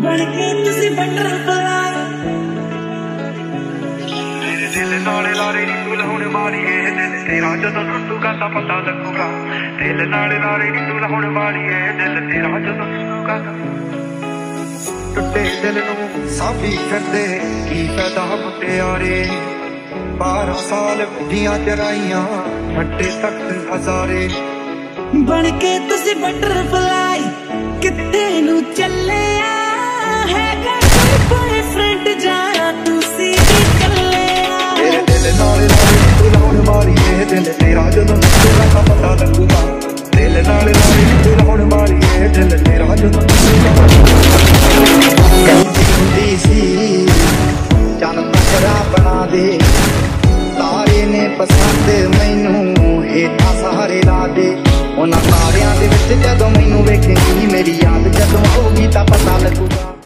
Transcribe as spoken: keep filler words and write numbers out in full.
बन के तुसी बटरफ्लाई तेरे दिल नाले लारे नी तू लाउण वालीए दिल तेरा जदों टुटूगा तां पता लगूगा दिल नाले लारे नी तू लाउण वालीए दिल तेरा जदों टुटूगा टुटे दिल नूं साभी फिरदे की फायदा मुटियारे बारह साल बुढ़ियां चराइयां छड्डे तख्त हजारे बन के तुसी बटरफ्लाई कित्ते नू चले हैगा कोई बॉयफ्रेंड जाना तुसी भी चले तेरे दिल नाल नाल तू लाउण वालीए दिल तेरा जदों टुटूगा तां पता लगूगा दिल नाल नाल तू लाउण वालीए दिल तेरा जदों टुटूगा जिंदी सी चन तकड़ा बना दे तारे ने पसंद मैनू हेठा सहारे ला दे उन्हां तारियां दे विच जदों मैनू वेखेंगी मेरी याद जदों आऊगी तां पता लगूगा।